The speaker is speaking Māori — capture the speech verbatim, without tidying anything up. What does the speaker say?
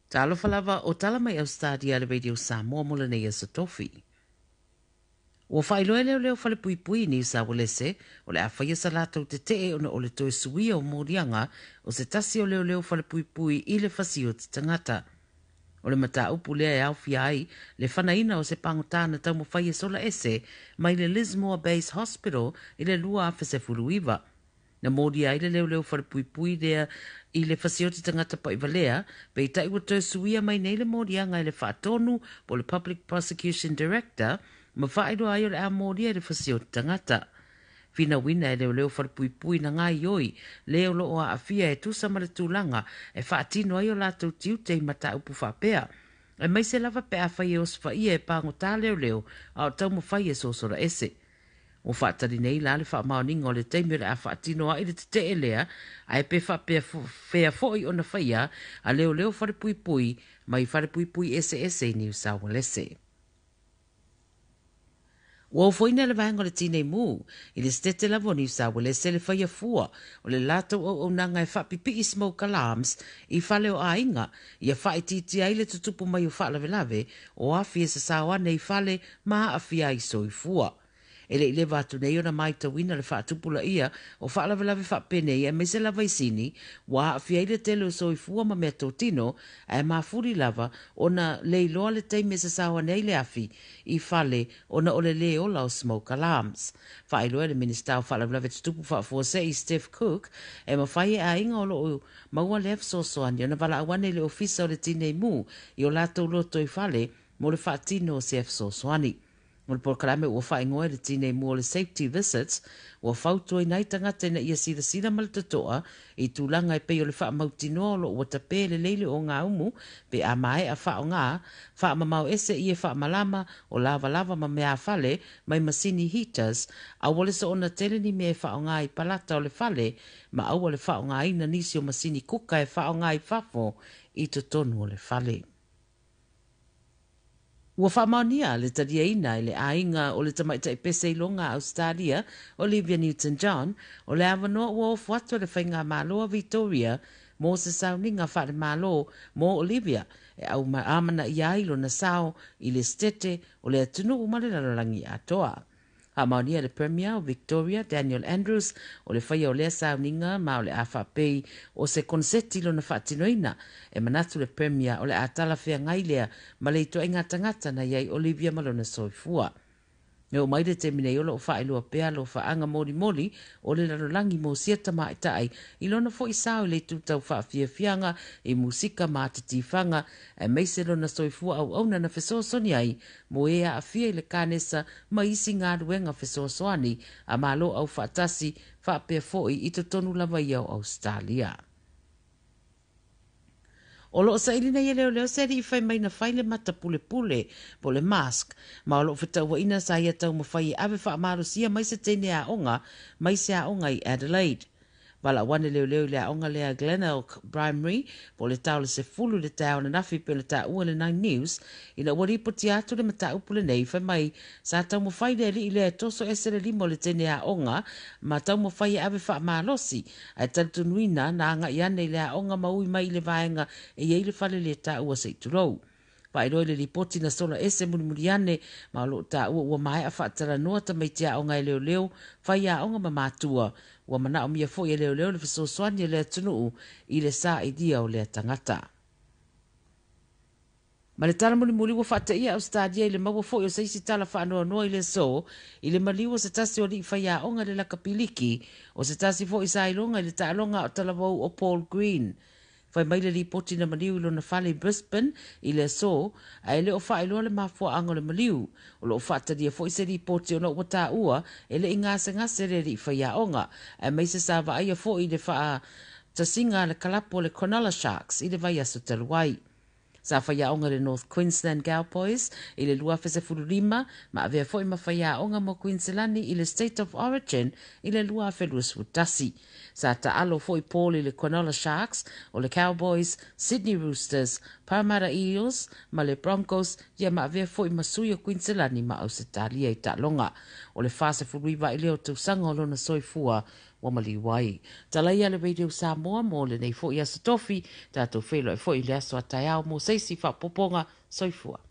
Tala falava o tala mai Ausetalia le radio Samoa mola nei sa tofi. Ua whailoe leo leo whale pui pui ni sa walese, o le awhaia sa lātou te te o na o le toi suia o mōrianga, o se tasi o leo leo whale pui pui i le whasi o te tangata. O le mata upu lea e au fiai, le whanaina o se pangotana tau mo whaia sola ese, mai le Lismore Base Hospital i le lua awha se fuluiva. Na mōri ai le leo leo whare pui pui rea i le whasioti tangata pa i valea, pe i tai wato suia mai nei le mōri anga i le whaatonu po le Public Prosecution Director, ma whaedo ai o le a mōri ai le whasioti tangata. Fina wina e leo leo whare pui pui na ngai oi, leo lo o a awhia e tusa ma le tūlanga, e whaatino ai o lātou tiu te i mata upu whapea. E mai se lava pe a whaia o swaia e pāngo tā leo leo, a o tau mo whaia so sora ese. O whaatari nei la le wha maoninga o le teimi le a whaatino a i le te e lea, a e pe wha pea foi o na whaia, a leo leo whare pui pui, mai whare pui pui ese ese ni usawa lese. Ua o foina le vaenga le tine mu, i le stete lavo ni usawa lese le whaia fua, o le lato o o nanga e whapipi i smoke alarms, i whale o a inga, i a whae titi ai le tutupu mai o whaalave lave, o a fia sa sawane i whale maa a fia i soi fua. Ele i le vatu nei o na mai tawina le whaatupula ia o whaalawe lawe whapene ia me se lava isini wa a fia i le tele o soi fua ma mea tōtino a e mafuri lava o na leiloa le teime sa sawa nei le afi i whale o na ole le o lao smoke alarms. Whaeloa le minista o whaalawe lawe tutupu whaafose i Steph Cook e ma whaie a inga o lo maua le afsosoani o na wala awane le ofisa o le tine mu i o lato loto i whale mo le whaatino o se afsosoani. O le porkalame ua whaingoa le tine mua le safety visits, ua whautua i nei tangata na ia sida sida maltatoa i tūlanga i pei o le wha mautinoa lo ua tape le leile o ngā umu, pe a mai a wha o ngā, wha mamau ese i e wha malama o lava lava ma mea whale mai masini heaters, a wale sa ona tele ni mea wha o ngā i palata o le whale, ma au le wha o ngā ina nisi o masini kuka e wha o ngā i whafo i to tonu o le whale. Ua whamaunia le taria ina i le ainga o le tamaita i pese ilonga Ausetalia, Olivia Newton-John, o le awanoa ua ofu atu le whainga māloa Victoria, mō se sauninga whare mālo mō Olivia, e au amana i ailo na sao i le stete o le atunu umare lalolangi atoa. Hamaunia le Premier o Victoria, Daniel Andrews, o le whaia o lea sauninga ma o le A F P o se konseti lo na whaatinoina, e manatu le Premier o le a Tala Fou ngailea ma le ito inga tangata na iai Olivia malona soifua. Neo maile te mine i o whaelua pea lo whaanga mori mori o le larolangi mo siata mai tai i lona fo i sao i le tūtau whaafia fianga i musika ma te tifanga e meise lona soifua au auna na whesosoni ai mo ea a fia i le kānesa ma isi ngā ruenga whesosoani a malo au whaatasi whaapea fo i ito tonu lava i au Ausetalia. O loo sa ilina ia leo leo seri i whai mai na whaile mata pule pule po le mask, ma o loo whitaua ina sa ia tau ma whai ave wha amaro sia mai se tene a onga, mai se a onga i Adelaide. Wala wane leo leo le a onga le a Glenelg Primary, po le tau le se fulu le tau na nafi pe le tau ua le Nine News, ina wari poti atu le mata upule nei whai mai sa tau ma whai le li i le toso ese le limo le tene a onga, ma tau ma whai ave wha amalosi, ai tatu nuina na anga i ane le a onga maui mai le vaenga e iei le whale le tau ua se iturou. Pai roi le ripoti na sola ese muri muri ane, ma lo ta ua ua mai a whaatara noa ta mai tia onga i leo leo, whai a onga ma mātua, ua mana o mia fo i leo leo le whisoswani le atunuu i le sa i dia o le tangata. Ma le tala muri muri ua whaata ia Ausetalia i le maua fo i o seisi tala whaanoa noa i le so, i le maliwa se tasi o li whai a onga le lakapiliki, o se tasi fo i sa ilonga i le taalonga o talavou o Paul Green. Fai mai le ripoti na maliu ilo na whale Brisbane i le so, a ele o wha iloa le mafua ango le maliu. O lo o whata dia fo i se ripoti o na wata ua, ele i ngase ngase re ri whai a onga, a mai se sawa aia fo i le wha ta singa le kalapo le Cronulla Sharks i le vai aso taluai. Sa whaiaonga le North Queensland Cowboys i le lua fese fulurima ma avea fo i ma whaiaonga mo Queenslandi i le State of Origin i le lua felus futasi. Sa ta alo fo i Paul i le Cronulla Sharks o le Cowboys, Sydney Roosters, Parramatta Eels ma le Broncos ia ma avea fo i masui o Queenslandi ma Ausetalia i ta longa. O le fase furuiva i leo tu sanga o lona soifua wa maliwai. Talaia le Radio Samoa mo le nei fo i asatofi tato whelo e fo i le aso a taiao mo seisi wha poponga soifua.